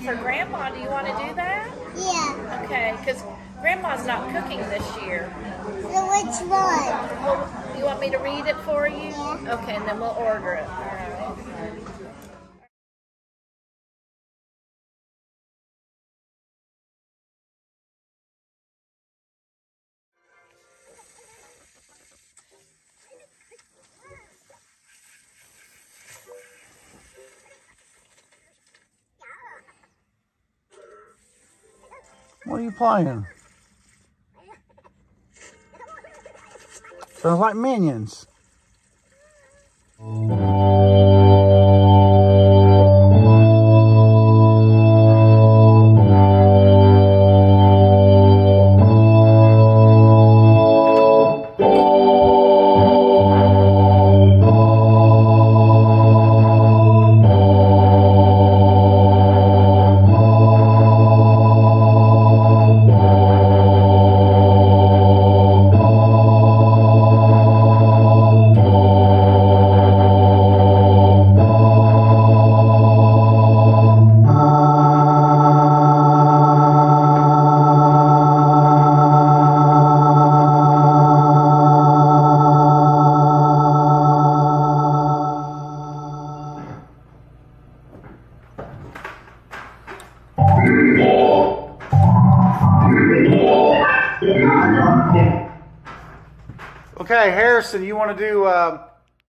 for Grandma. Do you want to do that? Yeah. Okay, because Grandma's not cooking this year. So which one? Well, you want me to read it for you? Yeah. Okay, and then we'll order it. All right. What are you playing? Sounds like Minions. Okay, Harrison, you want to do